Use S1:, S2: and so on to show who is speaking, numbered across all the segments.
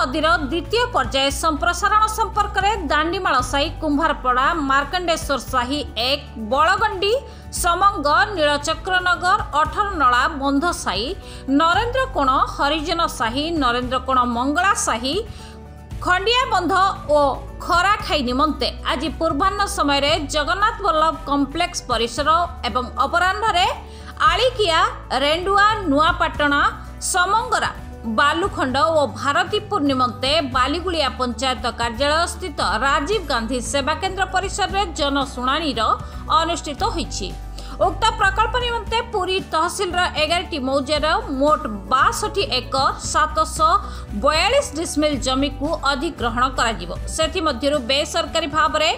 S1: नदीर द्वितीय पर्याय संप्रसारण संपर्क में दांडीमाल साही कुंभारपड़ा मार्कंडेश्वर साही 1 बड़गंडी समंग नीलचक्रनगर 18 नला बंध साही नरेंद्र कोण हरिजन साही नरेंद्र कोण मंगला साही खंडिया बंध और खरा खाई निमंते आज पूर्वाह्न समय जगन्नाथ वल्लभ कॉम्प्लेक्स परिसर एवं अपराह्न आलिकिया रेंडुआ नुआपाटना समंगरा बालुखंड और भारतीपुर निमंते बालीगुड़िया पंचायत कार्यालय स्थित राजीव गांधी सेवा केन्द्र परिसर में जनशुणाणी अनुष्ठित होईछि। उक्त प्रकल्प निमंते पुरी तहसिल 11 मौजार मोट 62 एकर 742 डिसमिल जमी को अधिग्रहण करा सेथि मध्यरु बेसरकारी भाव में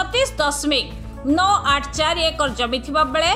S1: 36.984 एकर जमी थिबा बेले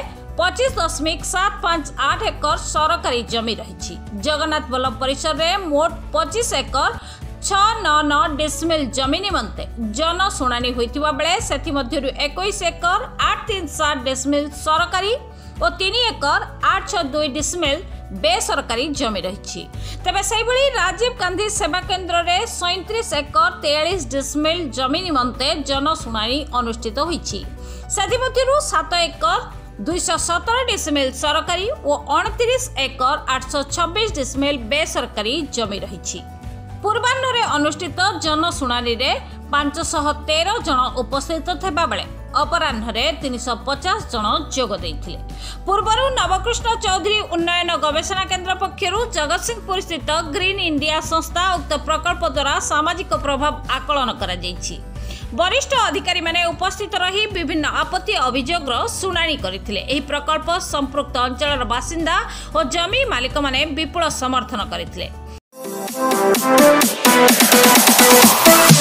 S1: 25.758 एकर सरकारी जमी रही। जगन्नाथ वल्लभ परिसर में मोट 25 एकर 699 डिसमिल जमी निमंते जनशुणाणी होइतिबा बेले सेथि मध्यरु 21 एकर 837 डिसमिल सरकारी और 3 एकर 862 डिसमिल बेसरकारी जमी रही। तेबे सेहि भली राजीव गांधी सेवा केन्द्र में 37 एकर 43 डिसमिल जमी निमंते जनशुणाणी अनुष्ठित होईछि। सेथि मध्यरु 7 एकर 217 डिसमिल सरकारी और 29 एकर 826 डिसमिल बेसरकारी जमी रही। पूर्वाह्न अनुष्ठित जनशुणाणी 513 जन उपस्थित थिबा बेले अपराह्न 350 जन जोग देइथिले। पूर्वरु नवकृष्ण चौधरी उन्नयन गवेषणा केन्द्र पक्षरु जगतसिंहपुर स्थित ग्रीन इंडिया संस्था उक्त प्रकल्प द्वारा सामाजिक प्रभाव आकलन करा जायछि। वरिष्ठ अधिकारी माने उपस्थित रही विभिन्न आपत्ति अभियोग शुणाणी करथिले। एही प्रकल्प संपृक्त अंचल बासिंदा और जमी मालिक माने विपुल समर्थन करथिले।